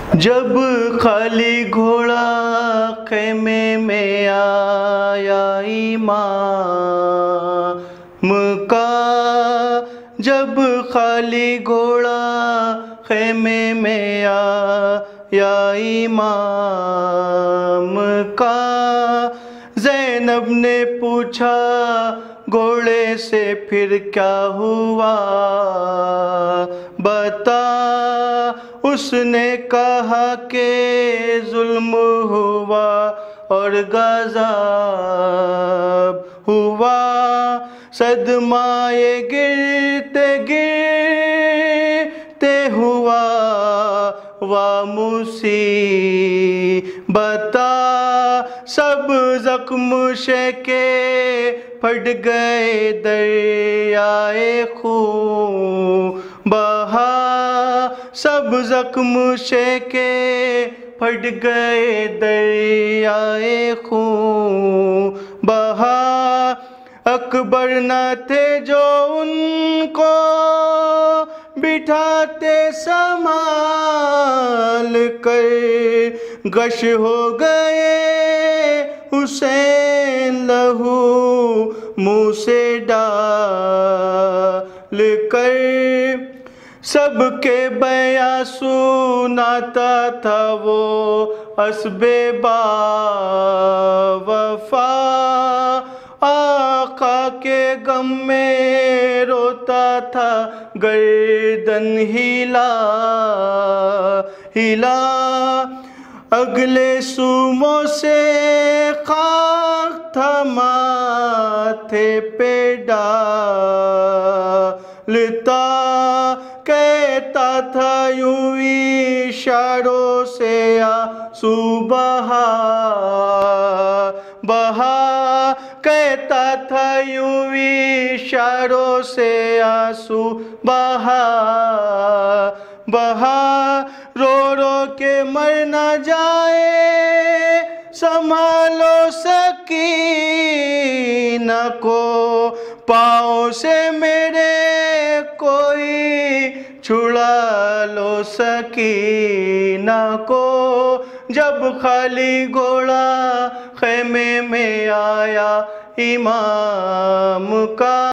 جب خالی گھوڑا خیمے میں آیا امام کا، جب خالی گھوڑا خیمے میں آیا امام کا، زینب نے پوچھا گھوڑے سے پھر کیا ہوا بتا، اس نے کہا کہ ظلم ہوا اور غضب ہوا، صدمہ گرتے گرتے ہوا مصیبت، سب زخم شیکے پھٹ گئے دریائے خون بہا، سب زخم شیکے پھٹ گئے دریائے خون بہا، اکبر نہ تھے جو ان کو بٹھاتے سنبھال کر، غش ہو گئے حسین لہو منہ سے ڈال کر، سب کے بیاں سناتا تھا وہ اسب باوفا، آقا کے غم میں روتا تھا گردن ہلا ہلا، اگلے سوموں سے خاک تھا ماتھے پہ ڈالتا، کہتا تھا یوں اشاروں سے آنسو بہا بہا، کہتا تھا یوں اشاروں سے آنسو بہا بہا، رو رو کے مر نہ جائے سنبھالو سکینہ کو، پاؤں سے میرے کوئی چھڑا لو سکینہ کو، جب خالی گھوڑا خیمے میں آیا امام کا۔